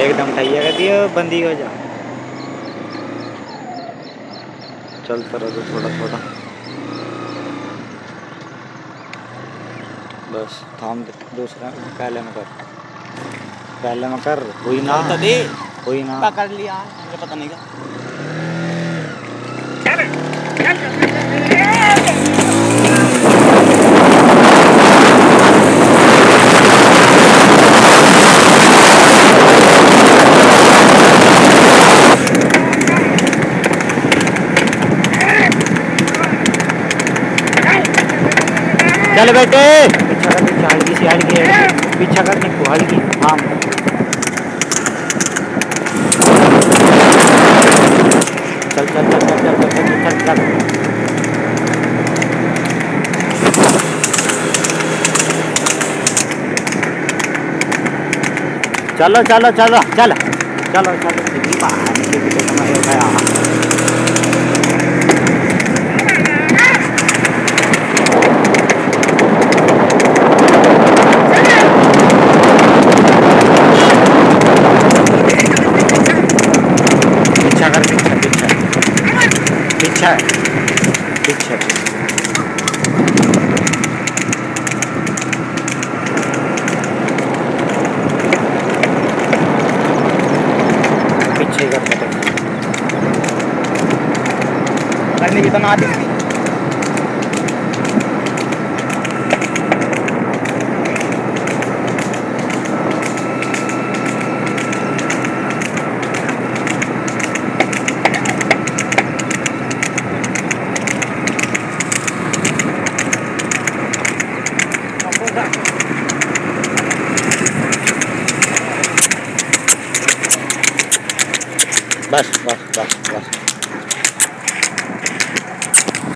एकदम ठैया कर दिया बंदी हो जा। चलता रहो तो थोड़ा थोड़ा बस थाम दे। दूसरा पहले में कर, पहले में कर। हुई ना तो दे, हुई ना कर लिया मुझे पता नहीं था। चल बेटे पीछा कर, पीछा हल्की सी हल्की पीछा करने को हल्की। हाँ चल चल चल चल चल चल चल चल। चलो चलो चलो चलो चलो चलो। पीछा कर, पीछा पीछा पीछा पीछा पीछे कर करने की तो ना आती थी। बस बस बस बस।